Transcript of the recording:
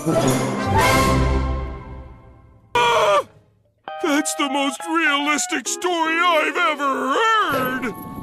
Ah! That's the most realistic story I've ever heard!